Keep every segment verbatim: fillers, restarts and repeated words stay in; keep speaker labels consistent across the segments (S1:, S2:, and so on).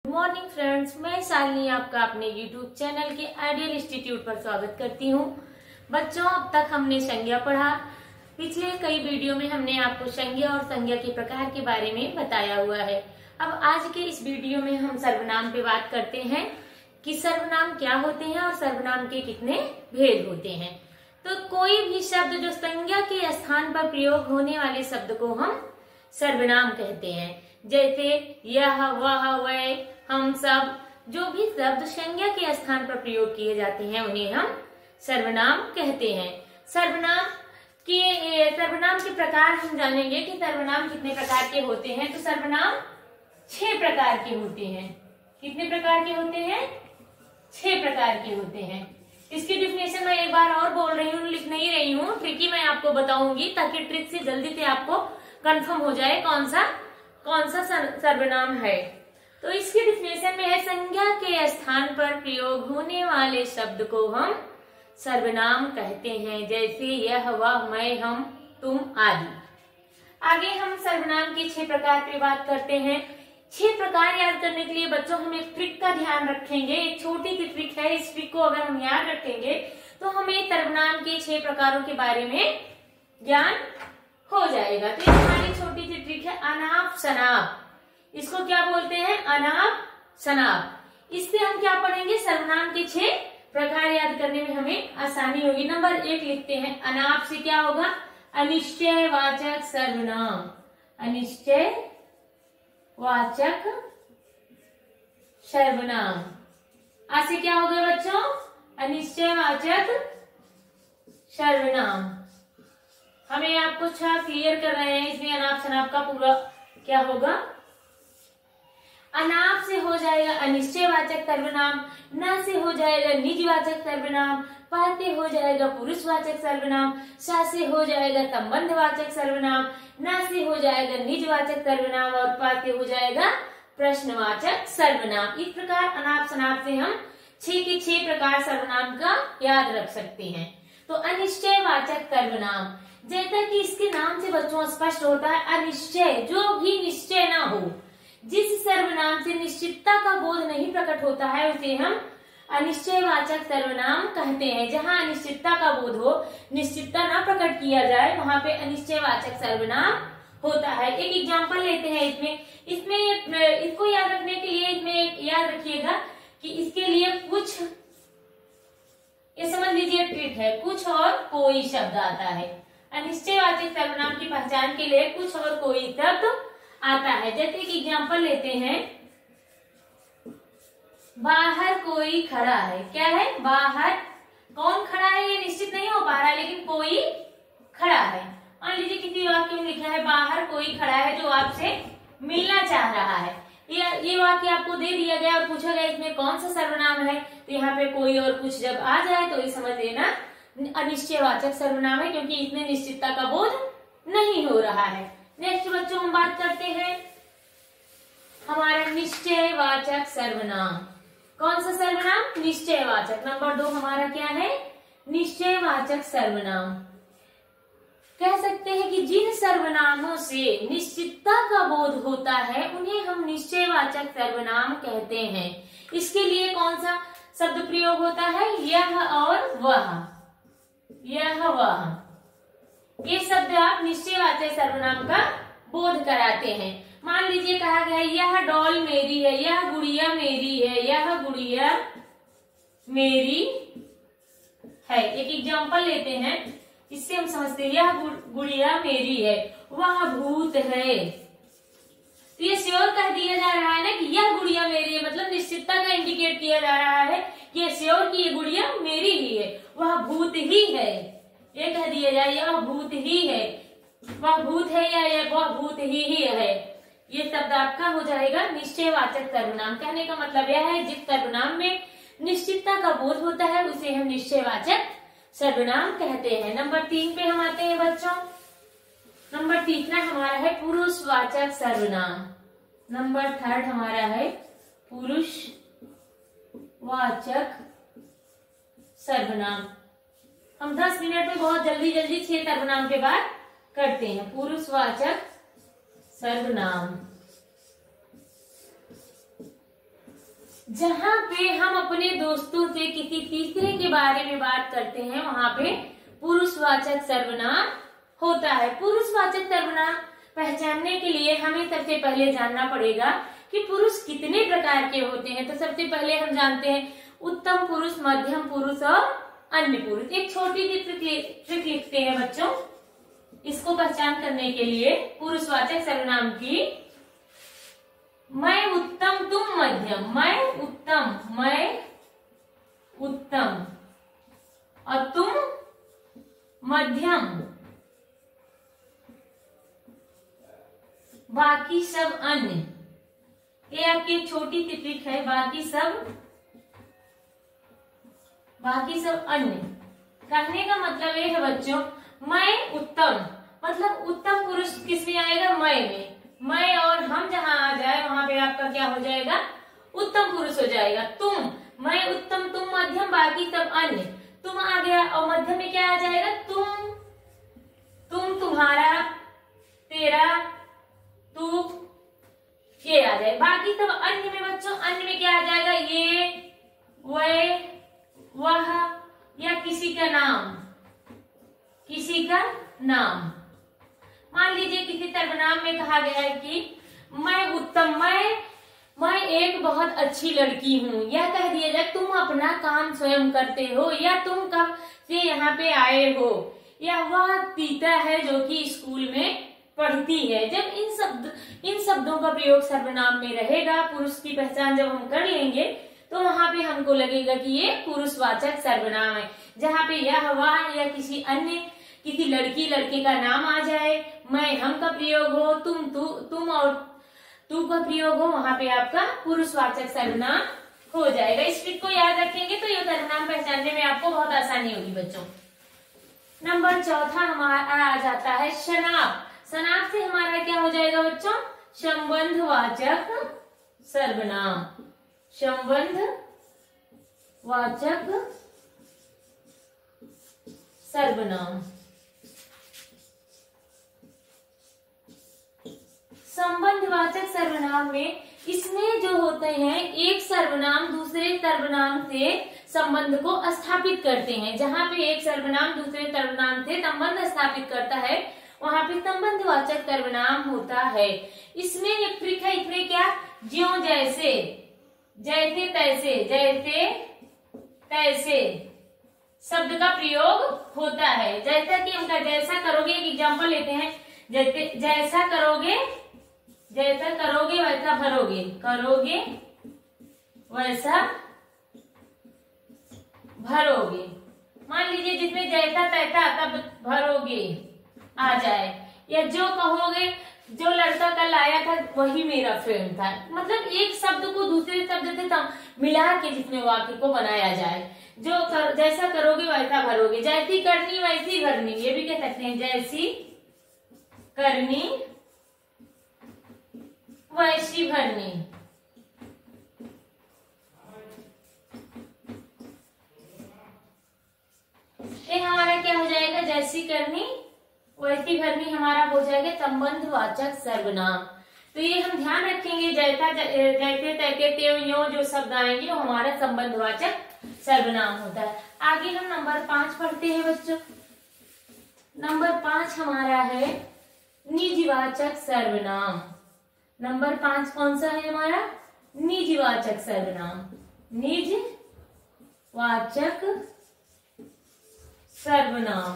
S1: Good morning friends, मैं शालिनी आपका अपने यूट्यूब चैनल के आइडियल इंस्टीट्यूट पर स्वागत करती हूँ। बच्चों, अब तक हमने संज्ञा पढ़ा। पिछले कई वीडियो में हमने आपको संज्ञा और संज्ञा के प्रकार के बारे में बताया हुआ है। अब आज के इस वीडियो में हम सर्वनाम पे बात करते हैं कि सर्वनाम क्या होते हैं और सर्वनाम के कितने भेद होते हैं। तो कोई भी शब्द जो संज्ञा के स्थान पर प्रयोग होने वाले शब्द को हम सर्वनाम कहते हैं। जैसे यह, वह, वह, हम सब, जो भी शब्द संज्ञा के स्थान पर प्रयोग किए जाते हैं उन्हें हम सर्वनाम कहते हैं। सर्वनाम के सर्वनाम के प्रकार हम जानेंगे कि सर्वनाम कितने प्रकार के होते हैं। तो सर्वनाम छह प्रकार के होते हैं। कितने प्रकार के होते हैं? छह प्रकार के होते हैं। इसकी डिफिनेशन मैं एक बार और बोल रही हूँ, लिख नहीं रही हूँ, ट्रिकी मैं आपको बताऊंगी ताकि ट्रिक से जल्दी से आपको कंफर्म हो जाए कौन सा कौन सा सर्वनाम है। तो इसकी डिफिनेशन में है, संज्ञा के स्थान पर प्रयोग होने वाले शब्द को हम सर्वनाम कहते हैं। जैसे यह, वह, मैं, हम, तुम आदि। आगे हम सर्वनाम के छह प्रकार पे बात करते हैं। छह प्रकार याद करने के लिए बच्चों हम एक ट्रिक का ध्यान रखेंगे। एक छोटी सी ट्रिक है, इस ट्रिक को अगर हम याद रखेंगे तो हमें सर्वनाम के छह प्रकारों के बारे में ज्ञान हो जाएगा। तो ये हमारी छोटी सी ट्रिक है, अनाप शनाप। इसको क्या बोलते हैं? अनाप शनाप। इससे हम क्या पढ़ेंगे? सर्वनाम के छह प्रकार याद करने में हमें आसानी होगी। नंबर एक लिखते हैं, अनाप से क्या होगा? अनिश्चय वाचक सर्वनाम। अनिश्चय वाचक सर्वनाम। आ से क्या हो गया बच्चों? अनिश्चय वाचक सर्वनाम। हमें आपको छह क्लियर कर रहे हैं, इसमें अनाप शनाप का पूरा क्या होगा? अनाप से हो जाएगा अनिश्चयवाचक सर्वनाम, न से हो जाएगा निजवाचक सर्वनाम, प से हो जाएगा पुरुषवाचक सर्वनाम, स से हो जाएगा संबंधवाचक सर्वनाम, न से हो जाएगा निजवाचक सर्वनाम और प से हो जाएगा प्रश्नवाचक सर्वनाम। इस प्रकार अनाप शनाप से हम छह के छह प्रकार सर्वनाम का याद रख सकते हैं। तो अनिश्चयवाचक सर्वनाम, जैसा कि इसके नाम से बच्चों स्पष्ट होता है, अनिश्चय, जो भी निश्चय ना हो, जिस सर्वनाम से निश्चितता का बोध नहीं प्रकट होता है उसे हम अनिश्चयवाचक सर्वनाम कहते हैं। जहां अनिश्चितता का बोध हो, निश्चितता ना प्रकट किया जाए, वहां पे अनिश्चयवाचक सर्वनाम होता है। एक एग्जांपल लेते हैं इसमें इसमें इसको याद रखने के लिए इसमें याद रखिएगा कि इसके लिए कुछ, ये समझ लीजिए ट्रिक है, कुछ और कोई शब्द आता है। अनिश्चयवाचक सर्वनाम की पहचान के लिए कुछ और कोई शब्द आता है। जैसे कि एग्जांपल लेते हैं, बाहर कोई खड़ा है। क्या है? बाहर कौन खड़ा है ये निश्चित नहीं हो पा रहा है, लेकिन कोई खड़ा है। मान लीजिए किसी वाक्य में लिखा है, बाहर कोई खड़ा है जो आपसे मिलना चाह रहा है। ये ये वाक्य आपको दे दिया गया और पूछा गया इसमें कौन सा सर्वनाम है। तो यहाँ पे कोई और कुछ जब आ जाए तो ये समझ लेना अनिश्चयवाचक सर्वनाम है, क्योंकि इसमें निश्चितता का बोध नहीं हो रहा है। नेक्स्ट बच्चों हम बात करते हैं हमारा निश्चयवाचक सर्वनाम। कौन सा सर्वनाम? निश्चयवाचक। नंबर दो हमारा क्या है? निश्चयवाचक सर्वनाम। कह सकते हैं कि जिन सर्वनामों से निश्चितता का बोध होता है उन्हें हम निश्चयवाचक सर्वनाम कहते हैं। इसके लिए कौन सा शब्द प्रयोग होता है? यह और वह। यह, वह, ये शब्द आप निश्चयवाचक सर्वनाम का बोध कराते हैं। मान लीजिए कहा गया यह डॉल मेरी है, यह गुड़िया मेरी है, यह गुड़िया मेरी है। एक एग्जांपल लेते हैं, इससे हम समझते हैं यह गुड़िया मेरी है, वह भूत है। तो ये श्योर कह दिया जा रहा है ना कि यह गुड़िया मेरी है, मतलब निश्चितता का इंडिकेट किया जा रहा है कि ये श्योर कि ये गुड़िया मेरी ही है, वह भूत ही है। ये कह दिया जाए यह भूत ही है, वह भूत है या यह वह भूत ही ही है। ये शब्द आपका हो जाएगा निश्चयवाचक सर्वनाम। कहने का मतलब यह है जिस सर्वनाम में निश्चितता का बोध होता है उसे हम निश्चयवाचक सर्वनाम कहते हैं। नंबर तीन पे हम आते हैं बच्चों। नंबर तीसरा हमारा है पुरुषवाचक सर्वनाम। नंबर थर्ड हमारा है पुरुषवाचक सर्वनाम। हम दस मिनट में बहुत जल्दी जल्दी छह सर्वनाम पे बात करते हैं। पुरुषवाचक सर्वनाम, जहाँ पे हम अपने दोस्तों से किसी तीसरे के बारे में बात करते हैं वहाँ पे पुरुषवाचक सर्वनाम होता है। पुरुषवाचक सर्वनाम पहचानने के लिए हमें सबसे पहले जानना पड़ेगा कि पुरुष कितने प्रकार के होते हैं। तो सबसे पहले हम जानते हैं उत्तम पुरुष, मध्यम पुरुष और अन्य पुरुष। एक छोटी सी ट्रिक लिखते हैं बच्चों इसको पहचान करने के लिए पुरुषवाचक सर्वनाम की। मैं उत्तम, तुम मध्यम। मैं उत्तम, मैं उत्तम और तुम मध्यम, बाकी सब अन्य। ये आपकी एक छोटी सी ट्रिक है। बाकी सब बाकी सब अन्य कहने का मतलब ये है बच्चों, मैं उत्तम मतलब उत्तम पुरुष किस में आएगा? मैं में। मैं और हम जहां आ जाए वहां पे आपका क्या हो जाएगा? उत्तम पुरुष हो जाएगा। तुम, मैं उत्तम, तुम मध्यम, बाकी सब अन्य। तुम आ गया और मध्यम में क्या आ जाएगा? तुम, तुम, तुम्हारा, तेरा, तू, ये आ जाए। बाकी सब अन्य में बच्चों, अन्य में क्या आ जाएगा? ये, वह, वह या किसी का नाम, किसी का नाम। मान लीजिए किसी सर्वनाम में कहा गया है कि मैं उत्तम, मैं मैं एक बहुत अच्छी लड़की हूँ, या कह दिया जाए तुम अपना काम स्वयं करते हो, या तुम कब से यहाँ पे आए हो, या वह पीता है जो कि स्कूल में पढ़ती है। जब इन शब्द इन शब्दों का प्रयोग सर्वनाम में रहेगा, पुरुष की पहचान जब हम कर लेंगे तो वहां पे हमको लगेगा कि ये पुरुषवाचक सर्वनाम है। जहाँ पे यह, वह या किसी अन्य, किसी लड़की लड़के का नाम आ जाए, मैं, हम का प्रयोग हो, तुम, तू, तुम और तू का प्रयोग हो, वहां पे आपका पुरुषवाचक सर्वनाम हो जाएगा। इस ट्रिक को याद रखेंगे तो ये सर्वनाम पहचानने में आपको बहुत आसानी होगी बच्चों। नंबर चौथा हमारा आ जाता है शनाप। शनाप से हमारा क्या हो जाएगा बच्चों? संबंधवाचक सर्वनाम। संबंध वाचक सर्वनाम। संबंधवाचक सर्वनाम में इसमें जो होते हैं एक सर्वनाम दूसरे सर्वनाम से संबंध को स्थापित करते हैं। जहां पे एक सर्वनाम दूसरे सर्वनाम से संबंध स्थापित करता है वहां पे संबंधवाचक सर्वनाम होता है। इसमें एक ट्रिक है, इसमें क्या? ज्यों जैसे, जैसे तैसे, जैसे तैसे शब्द का प्रयोग होता है। जैसा कि हम जैसा करोगे, एक एग्जाम्पल लेते हैं, जैसे जैसा करोगे जैसा करोगे वैसा भरोगे, करोगे वैसा भरोगे। मान लीजिए जिसमें जैसा तैसा तब भरोगे आ जाए, या जो कहोगे जो लड़का कल आया था वही मेरा फ्रेंड था। मतलब एक शब्द को दूसरे शब्द से मिला के जिसमें वाक्य को बनाया जाए। जो कर, जैसा करोगे वैसा भरोगे, जैसी करनी वैसी भरनी, ये भी कह सकते हैं जैसी करनी वैसी भरनी। ये हमारा क्या हो जाएगा? जैसी करनी वैसी भरनी हमारा हो जाएगा संबंधवाचक सर्वनाम। तो ये हम ध्यान रखेंगे, जैसा जैसे तैसे त्यों यों जो शब्द आएंगे वो हमारा संबंधवाचक सर्वनाम होता है। आगे हम नंबर पांच पढ़ते हैं बच्चों। नंबर पांच हमारा है निजवाचक सर्वनाम। नंबर पांच कौन सा है हमारा? निजवाचक सर्वनाम। निजवाचक सर्वनाम।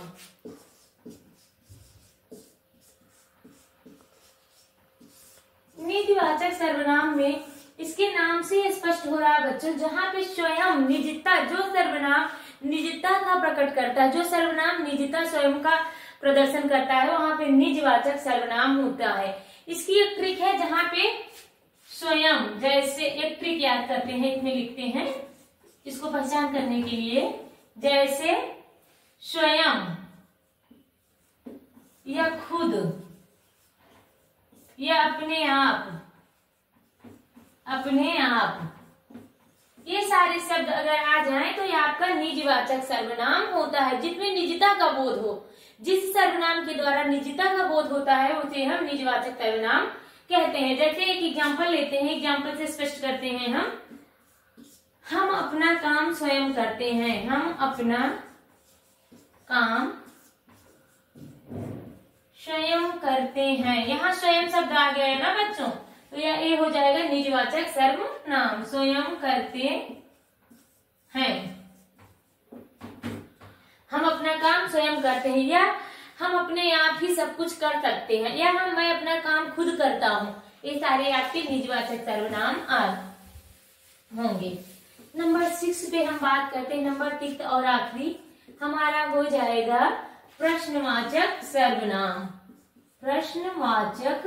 S1: निजवाचक सर्वनाम में इसके नाम से स्पष्ट हो रहा है बच्चों, जहां पे स्वयं निजता, जो सर्वनाम निजता का प्रकट करता है, जो सर्वनाम निजता स्वयं का प्रदर्शन करता है वहां पे निजवाचक सर्वनाम होता है। इसकी एक ट्रिक है जहां पे स्वयं, जैसे एक ट्रिक याद करते हैं, इसमें लिखते हैं इसको पहचान करने के लिए, जैसे स्वयं या खुद या अपने आप, अपने आप, ये सारे शब्द अगर आ जाएं तो ये आपका निजवाचक सर्वनाम होता है, जिसमें निजता का बोध हो। जिस सर्वनाम के द्वारा निजता का बोध होता है उसे हम निजवाचक सर्वनाम कहते हैं। जैसे एक एग्जाम्पल लेते हैं, एग्जाम्पल से स्पष्ट करते हैं हम। हम अपना काम स्वयं करते हैं। हम अपना काम स्वयं करते हैं। यहाँ स्वयं शब्द आ गया है ना बच्चों, तो यह ये हो जाएगा निजवाचक सर्वनाम। स्वयं करते हैं, हम अपना काम स्वयं करते हैं, या हम अपने आप ही सब कुछ कर सकते हैं, या हम मैं अपना काम खुद करता हूँ। ये सारे आपके निजवाचक सर्वनाम आ होंगे। नंबर सिक्स पे हम बात करते हैं। नंबर सिक्स और आखिरी हमारा हो जाएगा प्रश्नवाचक सर्वनाम। प्रश्नवाचक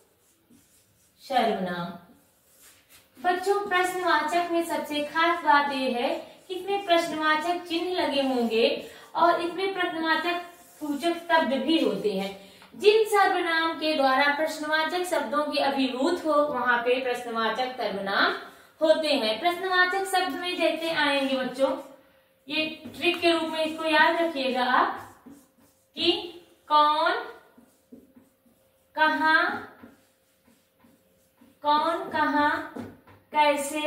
S1: सर्वनाम बच्चों, प्रश्नवाचक में सबसे खास बात यह है कि इसमें प्रश्नवाचक चिन्ह लगे होंगे और इसमें प्रश्नवाचक सूचक शब्द भी होते हैं। जिन सर्वनाम के द्वारा प्रश्नवाचक शब्दों की अभिभूत हो वहां पे प्रश्नवाचक सर्वनाम होते हैं। प्रश्नवाचक शब्द में जैसे आएंगे बच्चों, ये ट्रिक के रूप में इसको याद रखिएगा आप कि कौन, कहां, कौन कहां, कैसे,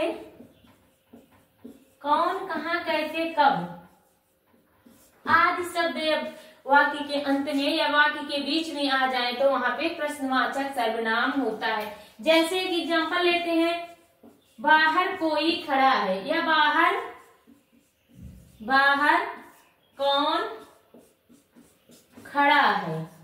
S1: कौन कहां कैसे कब आदि शब्द वाक्य के अंत में या वाक्य के बीच में आ जाए तो वहां पे प्रश्नवाचक सर्वनाम होता है। जैसे एक एग्जांपल लेते हैं, बाहर कोई खड़ा है, या बाहर, बाहर कौन खड़ा है।